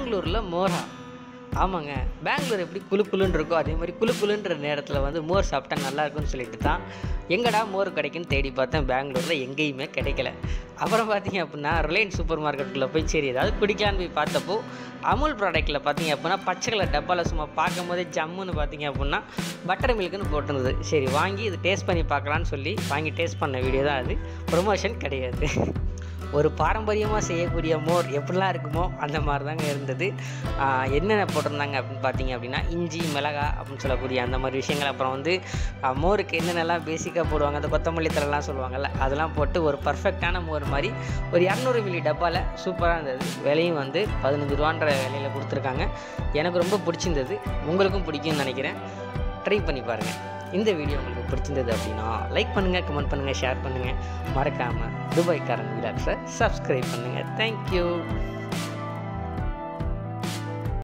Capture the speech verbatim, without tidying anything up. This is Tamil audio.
பெங்களூரில் மோரா. ஆமாங்க, பெங்களூர் எப்படி குளு குளுன்னு இருக்கோ அதே மாதிரி குளு குளுன்ற நேரத்தில் வந்து மோர் சாப்பிட்டா நல்லாயிருக்குன்னு சொல்லிட்டு தான் எங்கடா மோர் கிடைக்குன்னு தேடி பார்த்தேன். பெங்களூரில் எங்கேயுமே கிடைக்கல. அப்புறம் பார்த்தீங்க அப்படின்னா ரிலையன்ஸ் சூப்பர் மார்க்கெட்டுக்குள்ளே போய் சரி ஏதாவது குடிக்கலான்னு போய் பார்த்தப்போ அமுல் ப்ராடக்ட்டில் பார்த்தீங்க அப்படின்னா பச்சை கலர் டப்பாவில் சும்மா பார்க்கும் போதே ஜம்முன்னு பார்த்தீங்க அப்படின்னா பட்டர் மில்க்குன்னு போட்டிருந்தது. சரி வாங்கி இது டேஸ்ட் பண்ணி பார்க்கலான்னு சொல்லி வாங்கி டேஸ்ட் பண்ண வீடியோ தான் அது, ப்ரொமோஷன் கிடையாது. ஒரு பாரம்பரியமாக செய்யக்கூடிய மோர் எப்படிலாம் இருக்குமோ அந்த மாதிரி தாங்க இருந்தது. என்னென்ன போட்டிருந்தாங்க அப்படின்னு பார்த்தீங்க அப்படின்னா இஞ்சி மிளகா அப்படின்னு சொல்லக்கூடிய அந்த மாதிரி விஷயங்கள், அப்புறம் வந்து மோருக்கு என்னென்னலாம் பேசிக்காக போடுவாங்க, அந்த கொத்தமல்லி தரெல்லாம் சொல்லுவாங்கள்ல, அதெல்லாம் போட்டு ஒரு பர்ஃபெக்டான மோர் மாதிரி ஒரு இரநூறு மில்லி டப்பாவில் சூப்பராக இருந்தது. விலையும் வந்து பதினஞ்சு ரூபான்ற விலையில் கொடுத்துருக்காங்க. எனக்கு ரொம்ப பிடிச்சிருந்தது, உங்களுக்கும் பிடிக்கும்னு நினைக்கிறேன். ட்ரை பண்ணி பாருங்கள். இந்த வீடியோ உங்களுக்கு பிடிச்சிருந்தது அப்படின்னா லைக் பண்ணுங்கள், கமெண்ட் பண்ணுங்கள், ஷேர் பண்ணுங்கள். மறக்காமல் துபாய்க்காரன் விலாக்ஸை சப்ஸ்கிரைப் பண்ணுங்கள். தேங்க்யூ.